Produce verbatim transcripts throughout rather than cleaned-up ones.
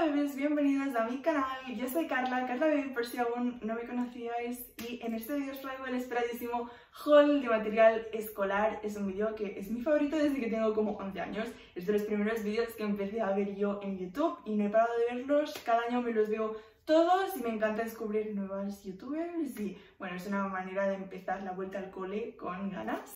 Hola bebés, bienvenidos a mi canal. Yo soy Carla, Carla Bebé por si aún no me conocíais, y en este vídeo os traigo el esperadísimo haul de material escolar. Es un vídeo que es mi favorito desde que tengo como once años. Es de los primeros vídeos que empecé a ver yo en YouTube y no he parado de verlos. Cada año me los veo todos y me encanta descubrir nuevas youtubers y bueno, es una manera de empezar la vuelta al cole con ganas.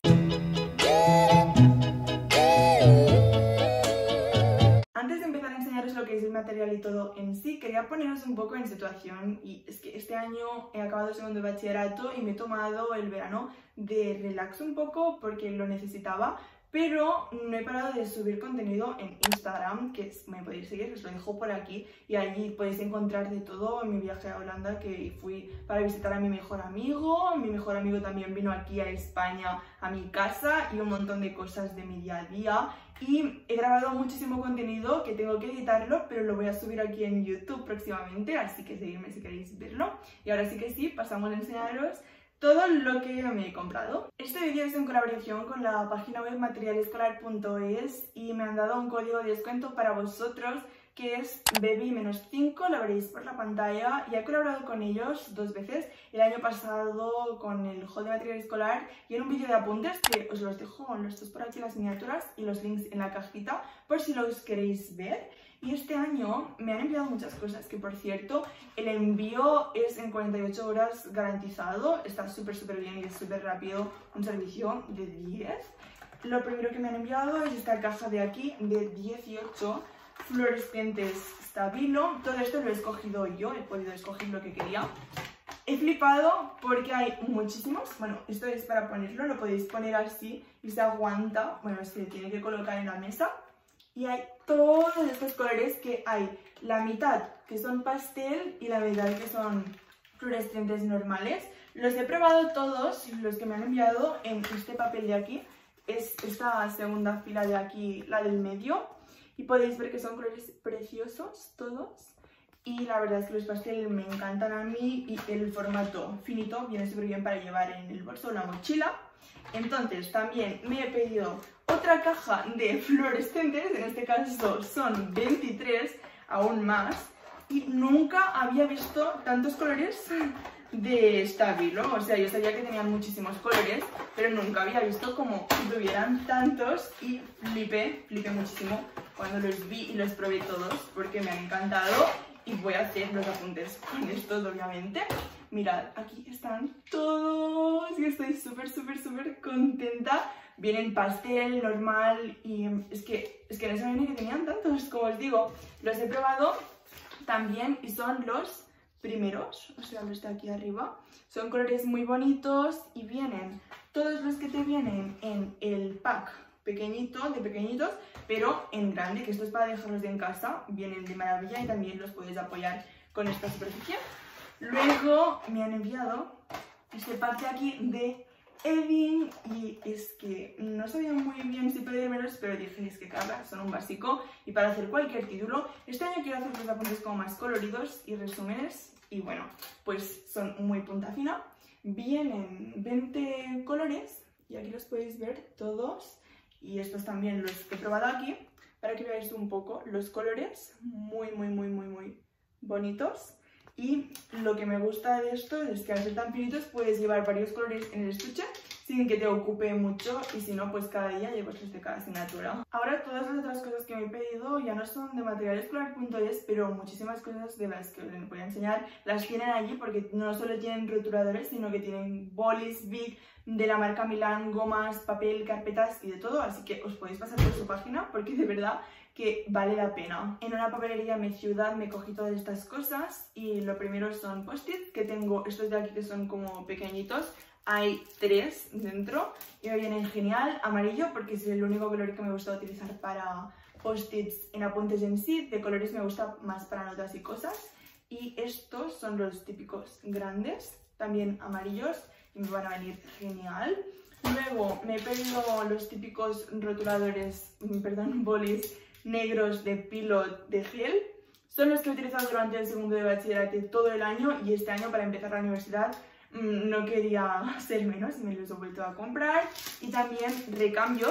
Antes de empezar a enseñaros lo que es el material y todo en sí, quería poneros un poco en situación, y es que este año he acabado segundo de bachillerato y me he tomado el verano de relax un poco porque lo necesitaba, pero no he parado de subir contenido en Instagram, que me podéis seguir, os lo dejo por aquí, y allí podéis encontrar de todo. En mi viaje a Holanda, que fui para visitar a mi mejor amigo, mi mejor amigo también vino aquí a España a mi casa, y un montón de cosas de mi día a día. Y he grabado muchísimo contenido que tengo que editarlo, pero lo voy a subir aquí en YouTube próximamente, así que seguidme si queréis verlo. Y ahora sí que sí, pasamos a enseñaros todo lo que me he comprado. Este vídeo es en colaboración con la página web material escolar punto es y me han dado un código de descuento para vosotros que es baby cinco, lo veréis por la pantalla. Ya he colaborado con ellos dos veces, el año pasado con el haul de material escolar y en un vídeo de apuntes que os los dejo, los dos por aquí, las miniaturas y los links en la cajita por si los queréis ver. Y este año me han enviado muchas cosas, que por cierto, el envío es en cuarenta y ocho horas garantizado, está súper súper bien y es súper rápido, un servicio de diez. Lo primero que me han enviado es esta caja de aquí de dieciocho fluorescentes Stabilo. Todo esto lo he escogido yo, he podido escoger lo que quería. He flipado porque hay muchísimos. Bueno, esto es para ponerlo, lo podéis poner así y se aguanta. Bueno, se tiene que colocar en la mesa. Y hay todos estos colores, que hay la mitad que son pastel y la mitad que son fluorescentes normales. Los he probado todos, los que me han enviado, en este papel de aquí. Es esta segunda fila de aquí, la del medio. Y podéis ver que son colores preciosos todos. Y la verdad es que los pasteles me encantan a mí y el formato finito viene súper bien para llevar en el bolso o la mochila. Entonces también me he pedido otra caja de fluorescentes, en este caso son veintitrés, aún más. Y nunca había visto tantos colores de Stabilo. O sea, yo sabía que tenían muchísimos colores, pero nunca había visto como tuvieran tantos y flipé, flipé muchísimo cuando los vi y los probé todos porque me han encantado. Y voy a hacer los apuntes con estos, obviamente. Mirad, aquí están todos y estoy súper, súper, súper contenta. Vienen pastel, normal y es que, es que no sabía ni que tenían tantos, como os digo. Los he probado también y son los primeros, o sea, los de aquí arriba. Son colores muy bonitos y vienen todos los que te vienen en el pack pequeñito, de pequeñitos, pero en grande, que esto es para dejarlos en casa, vienen de maravilla y también los puedes apoyar con esta superficie. Luego me han enviado este pack de aquí de Edding y es que no sabía muy bien si pedírmelos, pero dije, es que Carla, son un básico y para hacer cualquier título. Este año quiero hacer los apuntes como más coloridos y resúmenes y bueno, pues son muy punta fina. Vienen veinte colores y aquí los podéis ver todos. Y estos también los he probado aquí para que veáis un poco los colores, muy muy muy muy muy bonitos. Y lo que me gusta de esto es que al ser tan finitos puedes llevar varios colores en el estuche sin que te ocupe mucho, y si no, pues cada día llevas los de cada asignatura. Ahora todas las otras cosas que me he pedido ya no son de material escolar punto es, pero muchísimas cosas de las que les voy a enseñar las tienen allí, porque no solo tienen rotuladores, sino que tienen bolis, Bic de la marca Milán, gomas, papel, carpetas y de todo, así que os podéis pasar por su página porque de verdad que vale la pena. En una papelería en mi ciudad me cogí todas estas cosas y lo primero son post-its, que tengo estos de aquí que son como pequeñitos. Hay tres dentro y me vienen genial. Amarillo porque es el único color que me gusta utilizar para post-its en apuntes en sí. De colores me gusta más para notas y cosas. Y estos son los típicos grandes, también amarillos, y me van a venir genial. Luego me he pedido los típicos rotuladores, perdón, bolis negros de Pilot de gel. Son los que he utilizado durante el segundo de bachillerato todo el año y este año para empezar la universidad no quería ser menos y me los he vuelto a comprar. Y también recambios,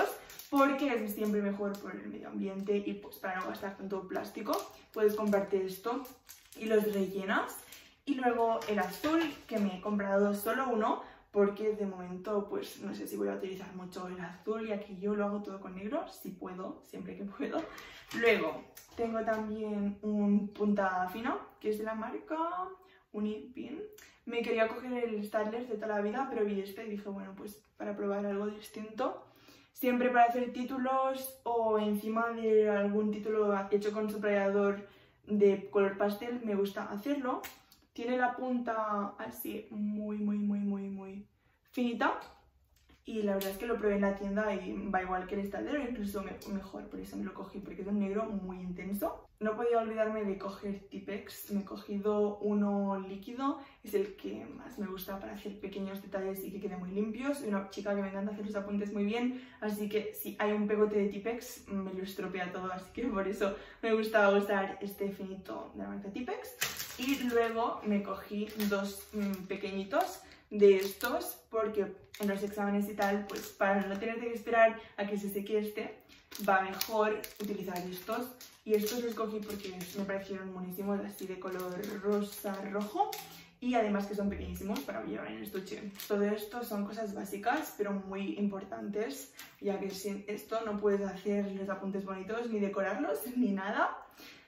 porque es siempre mejor por el medio ambiente y pues para no gastar tanto plástico. Puedes comprarte esto y los rellenas. Y luego el azul, que me he comprado solo uno, porque de momento pues no sé si voy a utilizar mucho el azul, ya que yo lo hago todo con negro, si puedo, siempre que puedo. Luego tengo también un punta fino, que es de la marca Unipin. Me quería coger el Stadler de toda la vida, pero vi este y dije, bueno, pues para probar algo distinto. Siempre para hacer títulos o encima de algún título hecho con subrayador de color pastel, me gusta hacerlo. Tiene la punta así muy, muy, muy, muy, muy finita. Y la verdad es que lo probé en la tienda y va igual que el Stadler, incluso me, mejor, por eso me lo cogí, porque es un negro muy intenso. No podía olvidarme de coger Tipex, me he cogido uno líquido, es el que más me gusta para hacer pequeños detalles y que quede muy limpios. Soy una chica que me encanta hacer los apuntes muy bien, así que si hay un pegote de Tipex me lo estropea todo, así que por eso me gusta usar este finito de la marca Tipex. Y luego me cogí dos mmm, pequeñitos de estos, porque en los exámenes y tal, pues para no tener que esperar a que se seque este, va mejor utilizar estos. Y estos los cogí porque me parecieron buenísimos, así de color rosa rojo, y además que son pequeñísimos para llevar en el estuche. Todo esto son cosas básicas pero muy importantes, ya que sin esto no puedes hacer los apuntes bonitos ni decorarlos ni nada.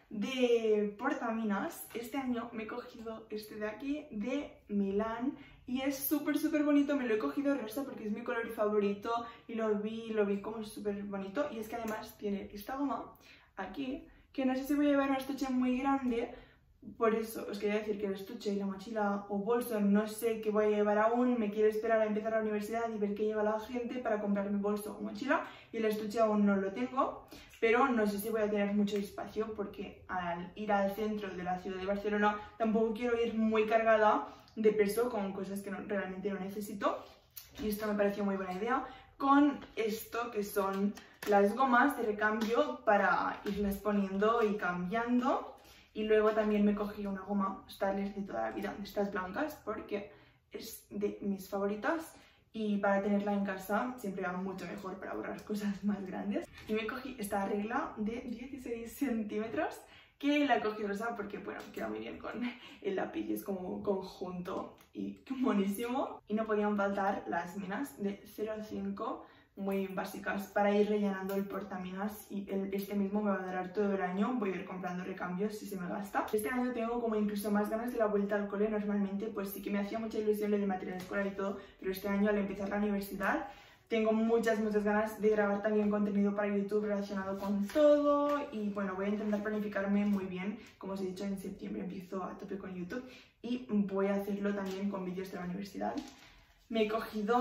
De portaminas, este año me he cogido este de aquí, de Milán, y es súper súper bonito. Me lo he cogido rosa porque es mi color favorito y lo vi, lo vi como súper bonito. Y es que además tiene esta goma aquí, que no sé si voy a llevar un estuche muy grande, por eso os quería decir que el estuche y la mochila o bolso no sé qué voy a llevar aún. Me quiero esperar a empezar la universidad y ver qué lleva la gente para comprarme bolso o mochila, y el estuche aún no lo tengo. Pero no sé si voy a tener mucho espacio porque al ir al centro de la ciudad de Barcelona tampoco quiero ir muy cargada de peso con cosas que no, realmente no necesito. Y esto me pareció muy buena idea, con esto que son las gomas de recambio para irlas poniendo y cambiando. Y luego también me cogí una goma Stadler de toda la vida, de estas blancas, porque es de mis favoritas. Y para tenerla en casa siempre va mucho mejor para borrar cosas más grandes. Y me cogí esta regla de dieciséis centímetros, que la cogí rosa porque, bueno, queda muy bien con el lápiz y es como conjunto y buenísimo. Y no podían faltar las minas de cero a cinco, muy básicas para ir rellenando el portaminas, y el, este mismo me va a durar todo el año. Voy a ir comprando recambios si se me gasta. Este año tengo como incluso más ganas de la vuelta al cole. Normalmente pues sí que me hacía mucha ilusión el material escolar y todo, pero este año al empezar la universidad tengo muchas muchas ganas de grabar también contenido para YouTube relacionado con todo. Y bueno, voy a intentar planificarme muy bien. Como os he dicho, en septiembre empiezo a tope con YouTube y voy a hacerlo también con vídeos de la universidad. Me he cogido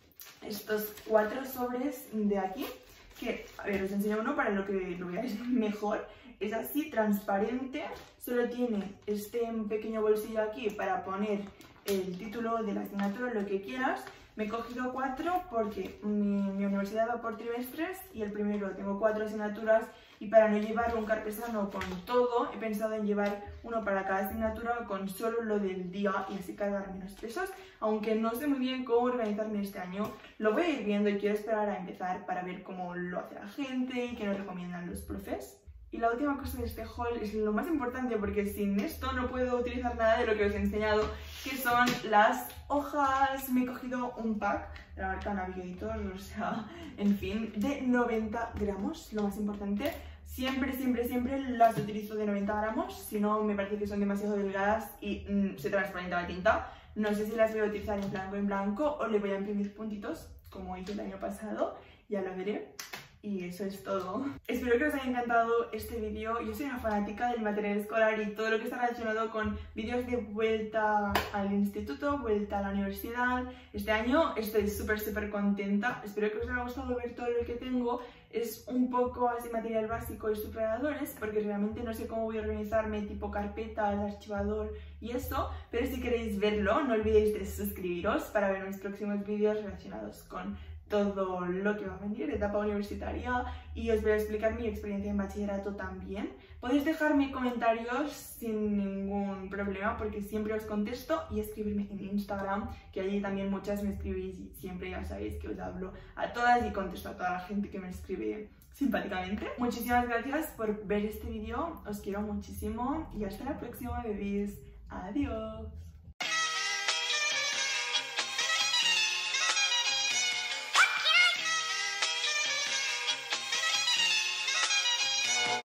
estos cuatro sobres de aquí, que, a ver, os enseño uno para lo que lo veáis mejor. Es así, transparente, solo tiene este pequeño bolsillo aquí para poner el título de la asignatura, lo que quieras. Me he cogido cuatro porque mi, mi universidad va por trimestres y el primero tengo cuatro asignaturas, y para no llevar un carpesano con todo, he pensado en llevar uno para cada asignatura con solo lo del día y así cargar menos pesos, aunque no sé muy bien cómo organizarme este año. Lo voy a ir viendo y quiero esperar a empezar para ver cómo lo hace la gente y qué nos recomiendan los profes. Y la última cosa de este haul es lo más importante, porque sin esto no puedo utilizar nada de lo que os he enseñado, que son las hojas. Me he cogido un pack de la marca Navigator, o sea, en fin, de noventa gramos, lo más importante. Siempre, siempre, siempre las utilizo de noventa gramos, si no me parece que son demasiado delgadas y mmm, se transparenta la tinta. No sé si las voy a utilizar en blanco en blanco o le voy a imprimir puntitos, como hice el año pasado, ya lo veré. Y eso es todo. Espero que os haya encantado este vídeo. Yo soy una fanática del material escolar y todo lo que está relacionado con vídeos de vuelta al instituto, vuelta a la universidad. Este año estoy súper súper contenta. Espero que os haya gustado ver todo lo que tengo. Es un poco así material básico y subrayadores, porque realmente no sé cómo voy a organizarme, tipo carpetas, archivador y eso. Pero si queréis verlo, no olvidéis de suscribiros para ver mis próximos vídeos relacionados con todo lo que va a venir, etapa universitaria, y os voy a explicar mi experiencia en bachillerato también. Podéis dejarme comentarios sin ningún problema porque siempre os contesto, y escribirme en Instagram, que allí también muchas me escribís y siempre ya sabéis que os hablo a todas y contesto a toda la gente que me escribe simpáticamente. Muchísimas gracias por ver este vídeo, os quiero muchísimo y hasta la próxima, bebés. Adiós.